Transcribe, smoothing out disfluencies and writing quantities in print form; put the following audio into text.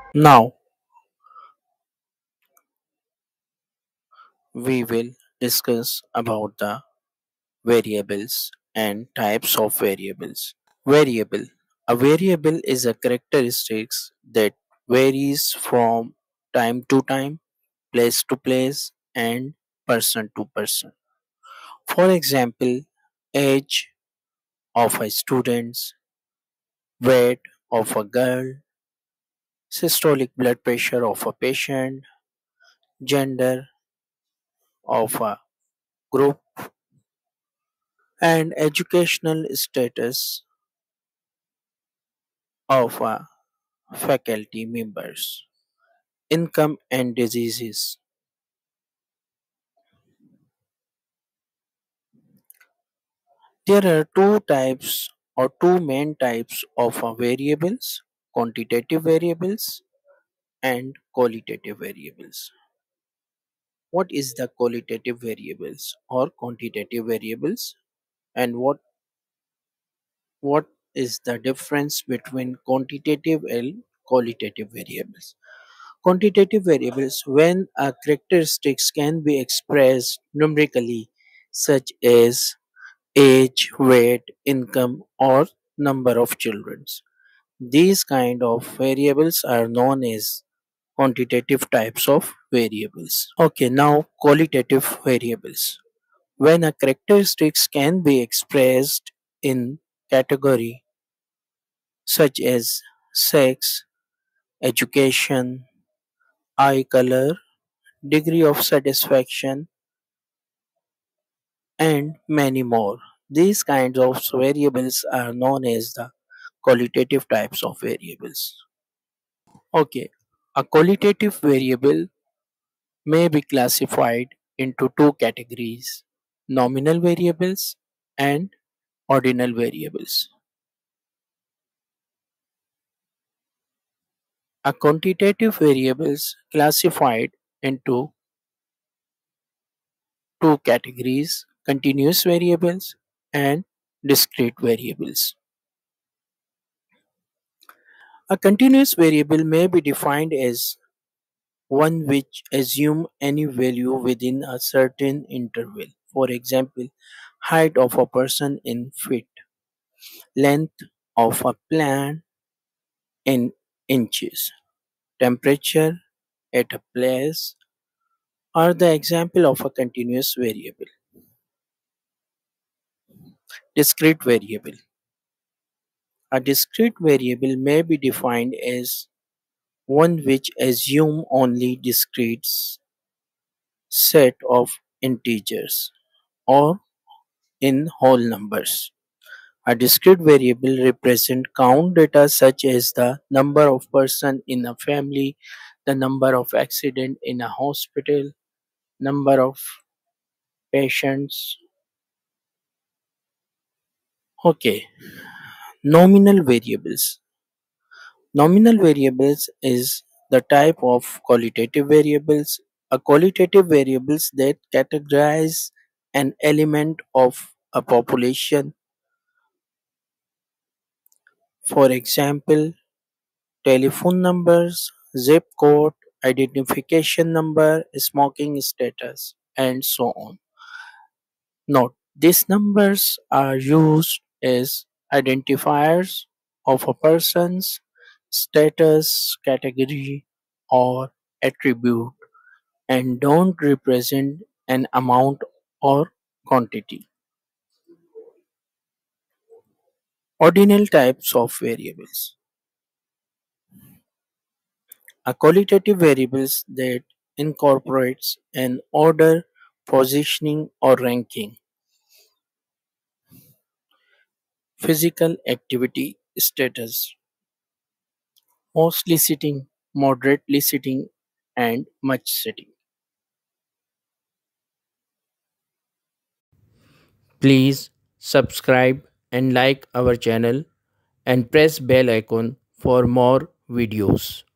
Now we will discuss about the variables and types of variables. Variable. A variable is a characteristics that varies from time to time, place to place, and person to person. For example, age of a student, weight of a girl, systolic blood pressure of a patient, gender of a group, and educational status of a faculty members. Income and diseases. There are two types or two main types of variables: quantitative variables and qualitative variables. What is the qualitative variables or quantitative variables, and what is the difference between quantitative and qualitative variables? Quantitative variables, when a characteristics can be expressed numerically, such as age, weight, income, or number of children. These kind of variables are known as quantitative types of variables. Okay, now qualitative variables. When a characteristics can be expressed in category such as sex, education, eye color, degree of satisfaction, and many more. These kinds of variables are known as the qualitative types of variables. Okay, a qualitative variable may be classified into two categories: nominal variables and ordinal variables. A quantitative variables classified into two categories: continuous variables and discrete variables. A continuous variable may be defined as one which assume any value within a certain interval. For example, height of a person in feet, length of a plant in inches, temperature at a place are the example of a continuous variable. Discrete variable. A discrete variable may be defined as one which assume only discrete set of integers or in whole numbers. A discrete variable represents count data such as the number of persons in a family, the number of accidents in a hospital, number of patients. Okay, nominal variables. Nominal variables is the type of qualitative variables. A qualitative variables that categorize an element of a population. For example, telephone numbers, zip code, identification number, smoking status, and so on. Note, these numbers are used as identifiers of a person's status, category, or attribute and don't represent an amount or quantity. Ordinal types of variables. A qualitative variables that incorporates an order, positioning, or ranking. Physical activity status. Mostly sitting, moderately sitting, and much sitting. Please subscribe and like our channel and press bell icon for more videos.